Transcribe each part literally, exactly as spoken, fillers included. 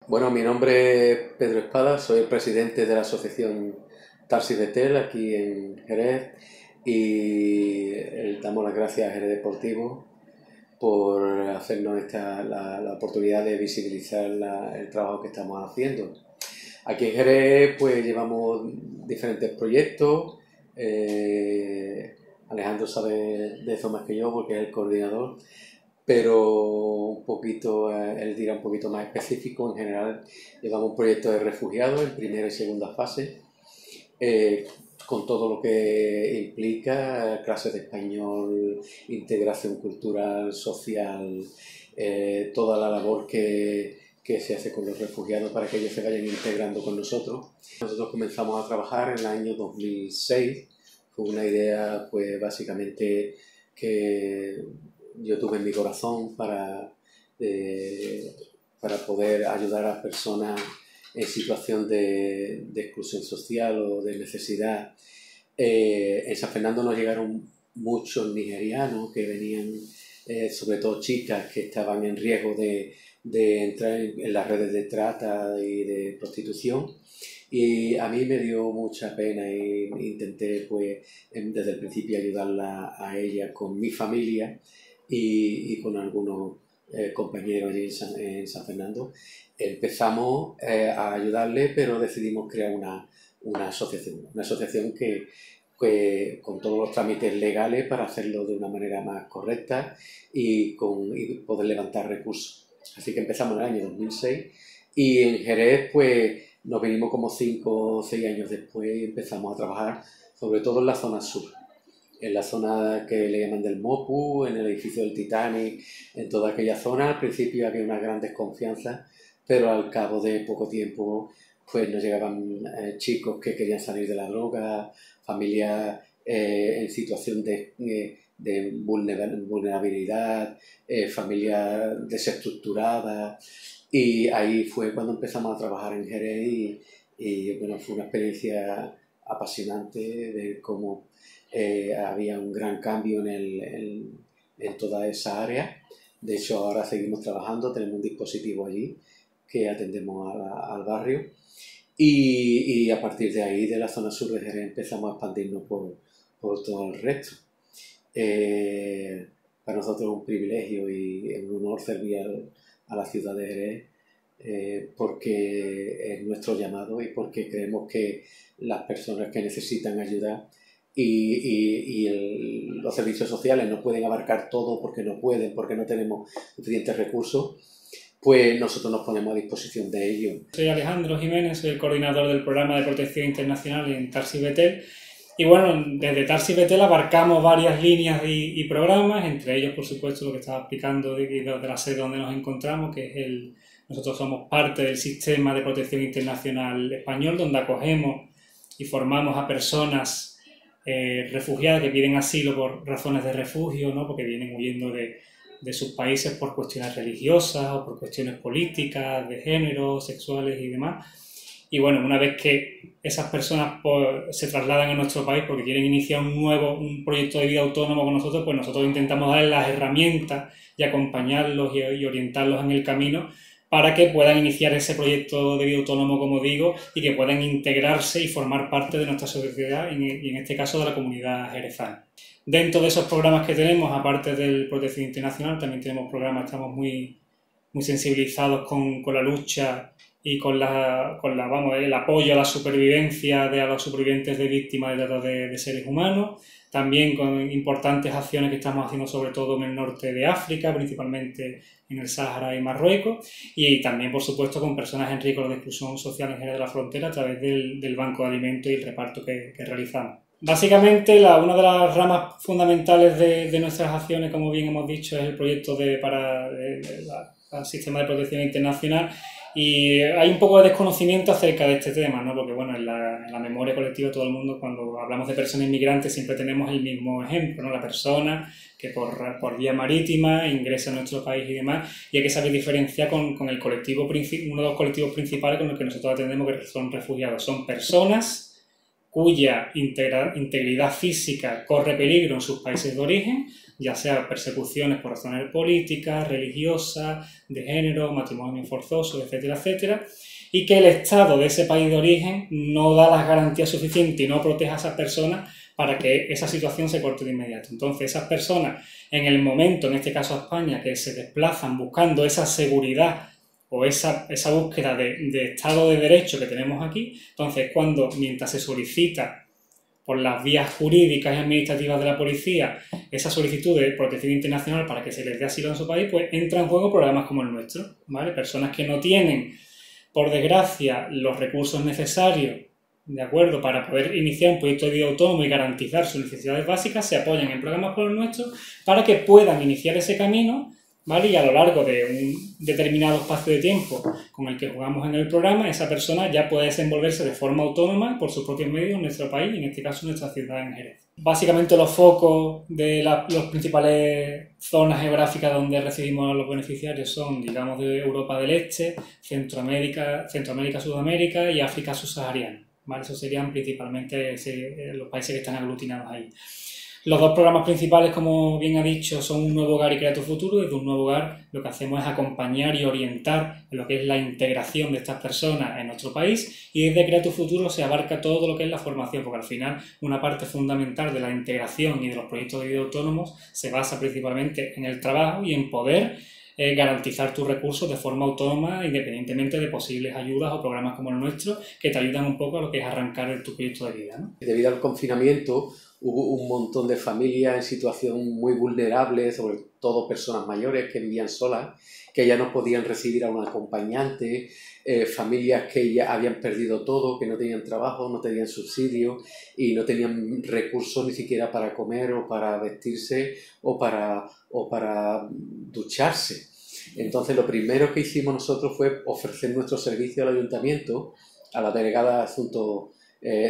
Bueno, mi nombre es Pedro Espada, soy el presidente de la asociación Tarsis Betel aquí en Jerez y eh, damos las gracias a Jerez Deportivo por hacernos esta, la, la oportunidad de visibilizar la- el trabajo que estamos haciendo. Aquí en Jerez pues llevamos diferentes proyectos. eh, Alejandro sabe de eso más que yo porque es el coordinador, pero un poquito, eh, él dirá un poquito más específico. En general llevamos un proyecto de refugiados en primera y segunda fase, eh, con todo lo que implica clases de español, integración cultural, social, eh, toda la labor que, que se hace con los refugiados para que ellos se vayan integrando con nosotros. Nosotros comenzamos a trabajar en el año dos mil seis, fue una idea pues básicamente que yo tuve en mi corazón para, eh, para poder ayudar a las personas en situación de, de exclusión social o de necesidad. Eh, en San Fernando nos llegaron muchos nigerianos que venían, eh, sobre todo chicas que estaban en riesgo de, de entrar en, en las redes de trata y de prostitución. Y a mí me dio mucha pena e intenté pues desde el principio ayudarla a ella con mi familia y, y con algunos eh, compañeros allí en San, en San Fernando. Empezamos eh, a ayudarle, pero decidimos crear una, una asociación, una asociación que, que con todos los trámites legales para hacerlo de una manera más correcta y, con, y poder levantar recursos. Así que empezamos en el año dos mil seis y en Jerez pues nos vinimos como cinco o seis años después y empezamos a trabajar sobre todo en la zona sur, en la zona que le llaman del Mopu, en el edificio del Titanic, en toda aquella zona. Al principio había una gran desconfianza, pero al cabo de poco tiempo pues nos llegaban eh, chicos que querían salir de la droga, familias eh, en situación de, eh, de vulnerabilidad, eh, familias desestructuradas, y ahí fue cuando empezamos a trabajar en Jerez y, y bueno, fue una experiencia apasionante de ver cómo eh, había un gran cambio en, el, en, en toda esa área. De hecho, ahora seguimos trabajando, tenemos un dispositivo allí que atendemos a la, al barrio y, y a partir de ahí, de la zona sur de Jerez, empezamos a expandirnos por, por todo el resto. Eh, para nosotros es un privilegio y es un honor servir al, a la ciudad de Jerez, eh, porque es nuestro llamado y porque creemos que las personas que necesitan ayuda y, y, y el, los servicios sociales no pueden abarcar todo porque no pueden, porque no tenemos suficientes recursos, pues nosotros nos ponemos a disposición de ellos. Soy Alejandro Jiménez, soy el coordinador del programa de protección internacional en Tarsis Betel. Y bueno, desde Tarsis Betel abarcamos varias líneas y, y programas, entre ellos, por supuesto, lo que estaba explicando de, de la sede donde nos encontramos, que es el... Nosotros somos parte del sistema de protección internacional español, donde acogemos y formamos a personas eh, refugiadas que piden asilo por razones de refugio, ¿no? Porque vienen huyendo de, de sus países por cuestiones religiosas o por cuestiones políticas, de género, sexuales y demás. Y bueno, una vez que esas personas pues, se trasladan a nuestro país porque quieren iniciar un nuevo un proyecto de vida autónomo con nosotros, pues nosotros intentamos darles las herramientas y acompañarlos y, y orientarlos en el camino para que puedan iniciar ese proyecto de vida autónomo, como digo, y que puedan integrarse y formar parte de nuestra sociedad y en este caso de la comunidad jerezana. Dentro de esos programas que tenemos, aparte del Protección Internacional, también tenemos programas, estamos muy, muy sensibilizados con, con la lucha y con, la, con la, vamos, el apoyo a la supervivencia de a los supervivientes de víctimas de trata de, de seres humanos, también con importantes acciones que estamos haciendo sobre todo en el norte de África, principalmente en el Sáhara y Marruecos, y también, por supuesto, con personas en riesgo de exclusión social en Jerez de la Frontera a través del, del Banco de Alimentos y el reparto que, que realizamos. Básicamente, la, una de las ramas fundamentales de, de nuestras acciones, como bien hemos dicho, es el proyecto de, para de, de la, el Sistema de Protección Internacional, y hay un poco de desconocimiento acerca de este tema, ¿no? Porque bueno, en la, en la memoria colectiva todo el mundo, cuando hablamos de personas inmigrantes, siempre tenemos el mismo ejemplo, ¿no? La persona que por, por vía marítima ingresa a nuestro país y demás, y hay que saber diferenciar con, con el colectivo, uno de los colectivos principales con los que nosotros atendemos, que son refugiados. Son personas cuya integra, integridad física corre peligro en sus países de origen, ya sea persecuciones por razones políticas, religiosas, de género, matrimonio forzoso, etcétera, etcétera, y que el Estado de ese país de origen no da las garantías suficientes y no protege a esas personas para que esa situación se corte de inmediato. Entonces, esas personas, en el momento, en este caso a España, que se desplazan buscando esa seguridad o esa, esa búsqueda de, de Estado de Derecho que tenemos aquí, entonces cuando, mientras se solicita por las vías jurídicas y administrativas de la policía esa solicitud de protección internacional para que se les dé asilo en su país, pues entra en juego programas como el nuestro, ¿vale? Personas que no tienen, por desgracia, los recursos necesarios, ¿de acuerdo?, para poder iniciar un proyecto de vida autónomo y garantizar sus necesidades básicas, se apoyan en programas como el nuestro para que puedan iniciar ese camino, ¿vale? Y a lo largo de un determinado espacio de tiempo con el que jugamos en el programa, esa persona ya puede desenvolverse de forma autónoma por sus propios medios en nuestro país, en este caso en nuestra ciudad en Jerez. Básicamente los focos de las principales zonas geográficas donde recibimos a los beneficiarios son, digamos, de Europa del Este, Centroamérica, Centroamérica, Sudamérica y África subsahariana, ¿vale? Esos serían principalmente ese, los países que están aglutinados ahí. Los dos programas principales, como bien ha dicho, son Un Nuevo Hogar y Crea tu Futuro. Desde Un Nuevo Hogar lo que hacemos es acompañar y orientar en lo que es la integración de estas personas en nuestro país, y desde Crea tu Futuro se abarca todo lo que es la formación, porque al final una parte fundamental de la integración y de los proyectos de vida autónomos se basa principalmente en el trabajo y en poder eh, garantizar tus recursos de forma autónoma, independientemente de posibles ayudas o programas como el nuestro, que te ayudan un poco a lo que es arrancar tu proyecto de vida, ¿no? Debido al confinamiento, hubo un montón de familias en situación muy vulnerable, sobre todo personas mayores que vivían solas, que ya no podían recibir a un acompañante, eh, familias que ya habían perdido todo, que no tenían trabajo, no tenían subsidio y no tenían recursos ni siquiera para comer o para vestirse o para, o para ducharse. Entonces, lo primero que hicimos nosotros fue ofrecer nuestro servicio al ayuntamiento, a la delegada de Asuntos Eh,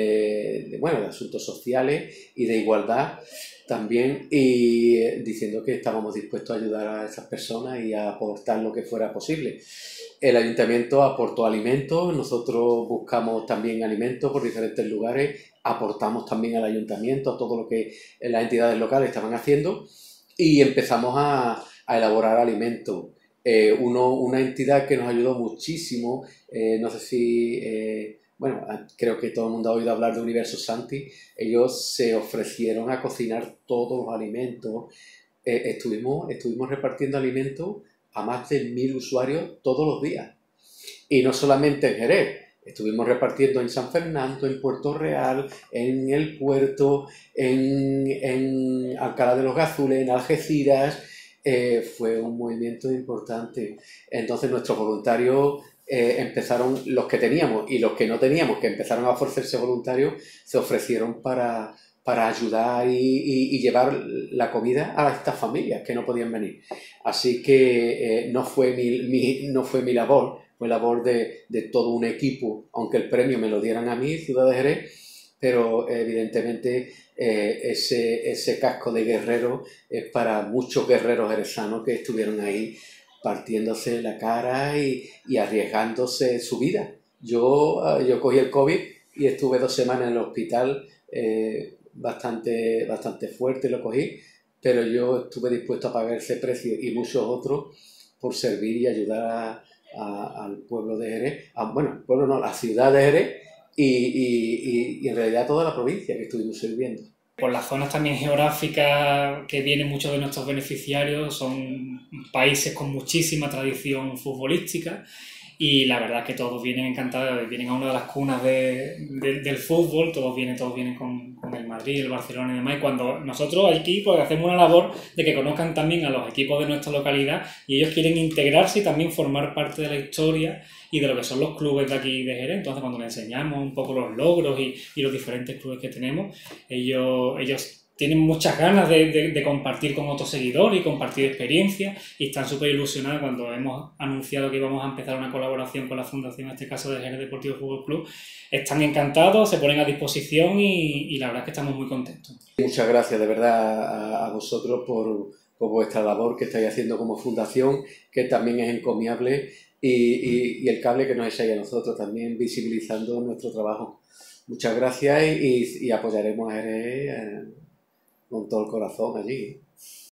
de, de, bueno, de asuntos sociales y de igualdad también, y eh, diciendo que estábamos dispuestos a ayudar a esas personas y a aportar lo que fuera posible. El ayuntamiento aportó alimentos, nosotros buscamos también alimentos por diferentes lugares, aportamos también al ayuntamiento a todo lo que las entidades locales estaban haciendo y empezamos a, a elaborar alimentos. Eh, uno, una entidad que nos ayudó muchísimo, eh, no sé si... Eh, Bueno, creo que todo el mundo ha oído hablar de Universo Santi. Ellos se ofrecieron a cocinar todos los alimentos. Eh, estuvimos, estuvimos repartiendo alimentos a más de mil usuarios todos los días. Y no solamente en Jerez, estuvimos repartiendo en San Fernando, en Puerto Real, en el puerto, en, en Alcalá de los Gazules, en Algeciras. Eh, fue un movimiento importante. Entonces nuestros voluntarios... Eh, empezaron, los que teníamos y los que no teníamos, que empezaron a ofrecerse voluntarios, se ofrecieron para, para ayudar y, y, y llevar la comida a estas familias que no podían venir. Así que eh, no, fue mi, mi, no fue mi labor, fue labor de, de todo un equipo, aunque el premio me lo dieran a mí, Ciudad de Jerez, pero eh, evidentemente eh, ese, ese casco de guerrero es para muchos guerreros jerezanos que estuvieron ahí partiéndose la cara y, y arriesgándose su vida. Yo, yo cogí el COVID y estuve dos semanas en el hospital, eh, bastante, bastante fuerte lo cogí, pero yo estuve dispuesto a pagar ese precio y muchos otros por servir y ayudar a, a, al pueblo de Jerez, a, bueno, el pueblo no, la ciudad de Jerez y, y, y, y en realidad toda la provincia que estuvimos sirviendo. Por las zonas también geográficas que vienen muchos de nuestros beneficiarios, son países con muchísima tradición futbolística y la verdad es que todos vienen encantados, vienen a una de las cunas de, de, del fútbol, todos vienen, todos vienen con, con el Madrid, el Barcelona y demás, y cuando nosotros aquí pues, hacemos una labor de que conozcan también a los equipos de nuestra localidad y ellos quieren integrarse y también formar parte de la historia y de lo que son los clubes de aquí de Jerez. Entonces cuando les enseñamos un poco los logros y, y los diferentes clubes que tenemos, ellos, ellos tienen muchas ganas de, de, de compartir con otros seguidores y compartir experiencias y están súper ilusionados cuando hemos anunciado que íbamos a empezar una colaboración con la fundación, en este caso de Jerez Deportivo Fútbol Club. Están encantados, se ponen a disposición y, y la verdad es que estamos muy contentos. Muchas gracias de verdad a, a vosotros por, por vuestra labor que estáis haciendo como fundación, que también es encomiable, y, y, y el cable que nos echáis a nosotros también visibilizando nuestro trabajo. muchas gracias y, y apoyaremos a Jerez eh, con todo el corazón allí.